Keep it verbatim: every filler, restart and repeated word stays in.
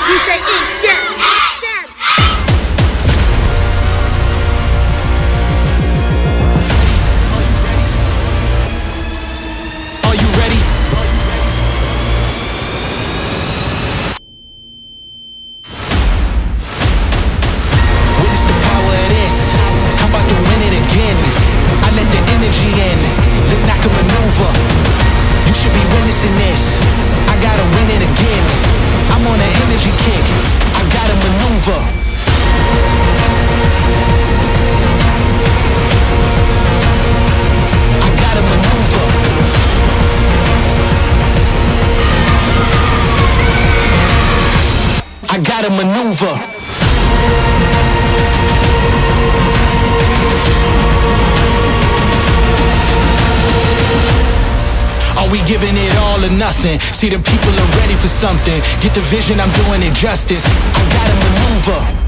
Gymnastics Inc. Jam. Jam. Are you ready? Witness the power of this. I'm about to win it again. I let the energy in, then I can maneuver. You should be witnessing this. I gotta win it again. I'm on an energy kick. I gotta maneuver. I gotta maneuver. I gotta maneuver. Are we giving it all or nothing? See, the people are ready for something. Get the vision, I'm doing it justice. I gotta maneuver.